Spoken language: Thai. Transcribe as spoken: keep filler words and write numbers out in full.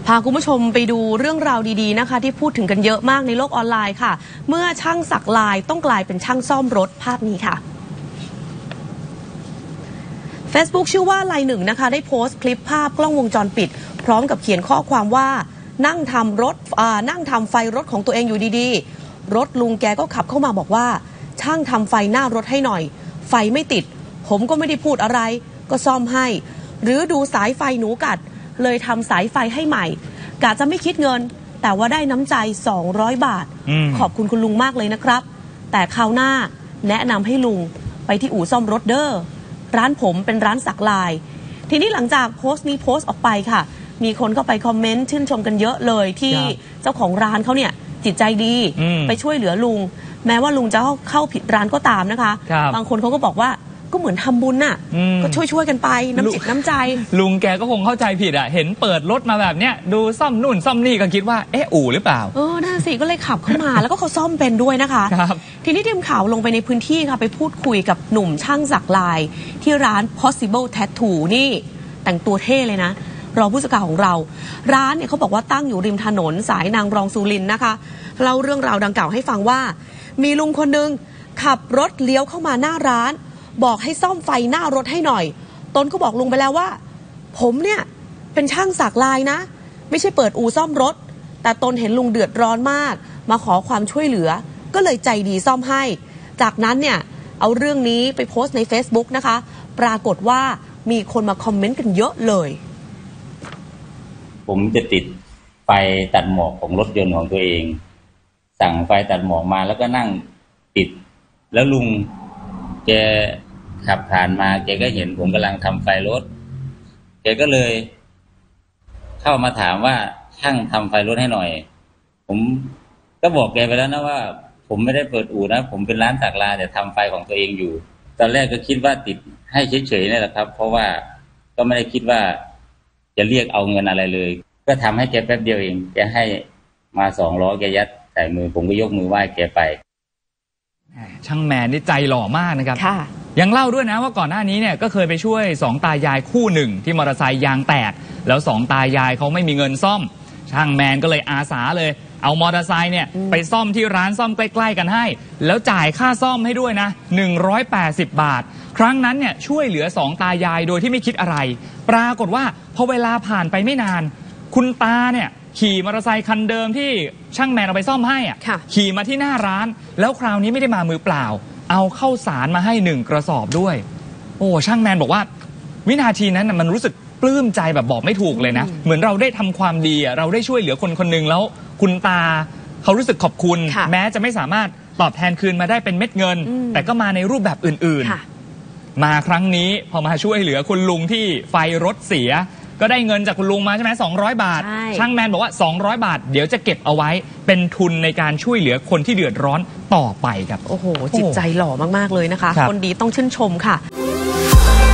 พาคุณผู้ชมไปดูเรื่องราวดีๆนะคะที่พูดถึงกันเยอะมากในโลกออนไลน์ค่ะเมื่อช่างสักลายต้องกลายเป็นช่างซ่อมรถภาพนี้ค่ะ Facebook ชื่อว่าลายหนึ่งนะคะได้โพสต์คลิปภาพกล้องวงจรปิดพร้อมกับเขียนข้อความว่านั่งทำรถนั่งทำไฟรถของตัวเองอยู่ดีๆรถลุงแกก็ขับเข้ามาบอกว่าช่างทำไฟหน้ารถให้หน่อยไฟไม่ติดผมก็ไม่ได้พูดอะไรก็ซ่อมให้หรือดูสายไฟหนูกัดเลยทำสายไฟให้ใหม่กะจะไม่คิดเงินแต่ว่าได้น้ำใจสองร้อยบาทขอบคุณคุณลุงมากเลยนะครับแต่คราวหน้าแนะนำให้ลุงไปที่อู่ซ่อมรถเด้อร้านผมเป็นร้านสักลายทีนี้หลังจากโพสต์นี้โพสต์ออกไปค่ะมีคนเข้าไปคอมเมนต์ชื่นชมกันเยอะเลยที่เจ้าของร้านเขาเนี่ยจิตใจดีไปช่วยเหลือลุงแม้ว่าลุงจะเข้าผิดร้านก็ตามนะคะบางคนเขาก็บอกว่าก็เหมือนทำบุญน่ะก็ช่วยช่วยกันไปน้ำจิตน้ำใจลุงแกก็คงเข้าใจผิดอ่ะเห็นเปิดรถมาแบบเนี้ยดูซ่อมนู่นซ่อมนี่ก็คิดว่าเอ๊ะอู่หรือเปล่าเออน่าสิก็เลยขับเข้ามาแล้วก็เขาซ่อมเป็นด้วยนะคะทีนี้ทีมข่าวลงไปในพื้นที่ค่ะไปพูดคุยกับหนุ่มช่างสักลายที่ร้าน Possible Tattoo นี่แต่งตัวเท่เลยนะรองผู้สื่อข่าวของเราร้านเนี่ยเขาบอกว่าตั้งอยู่ริมถนนสายนางรองสุรินทร์นะคะเล่าเรื่องราวดังกล่าวให้ฟังว่ามีลุงคนนึงขับรถเลี้ยวเข้ามาหน้าร้านบอกให้ซ่อมไฟหน้ารถให้หน่อยตนก็บอกลุงไปแล้วว่าผมเนี่ยเป็นช่างสักลายนะไม่ใช่เปิดอู่ซ่อมรถแต่ตนเห็นลุงเดือดร้อนมากมาขอความช่วยเหลือก็เลยใจดีซ่อมให้จากนั้นเนี่ยเอาเรื่องนี้ไปโพสต์ใน Facebook นะคะปรากฏว่ามีคนมาคอมเมนต์กันเยอะเลยผมจะติดไฟตัดหมอกของรถยนต์ของตัวเองสั่งไฟตัดหมอกมาแล้วก็นั่งติดแล้วลุงแกขับผ่านมาแกก็เห็นผมกำลังทำไฟรถแกก็เลยเข้ามาถามว่าช่างทำไฟรถให้หน่อยผมก็บอกแกไปแล้วนะว่าผมไม่ได้เปิดอู่นะผมเป็นร้านสักลายแต่ทำไฟของตัวเองอยู่ตอนแรกก็คิดว่าติดให้เฉยๆนี่แหละครับเพราะว่าก็ไม่ได้คิดว่าจะเรียกเอาเงินอะไรเลยก็ทำให้แกแป๊บเดียวเองแกให้มาสองร้อยแกยัดใส่มือผมก็ยกมือไหว้แกไปช่างแมนนี่ใจหล่อมากนะครับยังเล่าด้วยนะว่าก่อนหน้านี้เนี่ยก็เคยไปช่วยสองตายายคู่หนึ่งที่มอเตอร์ไซค์ยางแตกแล้วสองตายายเขาไม่มีเงินซ่อมช่างแมนก็เลยอาสาเลยเอามอเตอร์ไซค์เนี่ยไปซ่อมที่ร้านซ่อมใกล้ๆกันให้แล้วจ่ายค่าซ่อมให้ด้วยนะหนึ่งร้อยแปดสิบบาทครั้งนั้นเนี่ยช่วยเหลือสองตายายโดยที่ไม่คิดอะไรปรากฏว่าพอเวลาผ่านไปไม่นานคุณตาเนี่ยขี่มอเตอร์ไซค์คันเดิมที่ช่างแมนเอาไปซ่อมให้อ่ะขี่มาที่หน้าร้านแล้วคราวนี้ไม่ได้มามือเปล่าเอาเข้าสารมาให้หนึ่งกระสอบด้วยโอ้ช่างแมนบอกว่าวินาทีนั้นมันรู้สึกปลื้มใจแบบบอกไม่ถูกเลยนะเหมือนเราได้ทำความดีเราได้ช่วยเหลือคนคนหนึ่งแล้วคุณตาเขารู้สึกขอบคุณแม้จะไม่สามารถตอบแทนคืนมาได้เป็นเม็ดเงินแต่ก็มาในรูปแบบอื่นๆมาครั้งนี้พอมาช่วยเหลือคุณลุงที่ไฟรถเสียก็ได้เงินจากคุณลุงมาใช่ไหมสองร้อยบาทช่างแมนบอกว่าสองร้อยบาทเดี๋ยวจะเก็บเอาไว้เป็นทุนในการช่วยเหลือคนที่เดือดร้อนต่อไปครับโอ้โหจิตใจหล่อมากๆเลยนะคะคนดีต้องชื่นชมค่ะ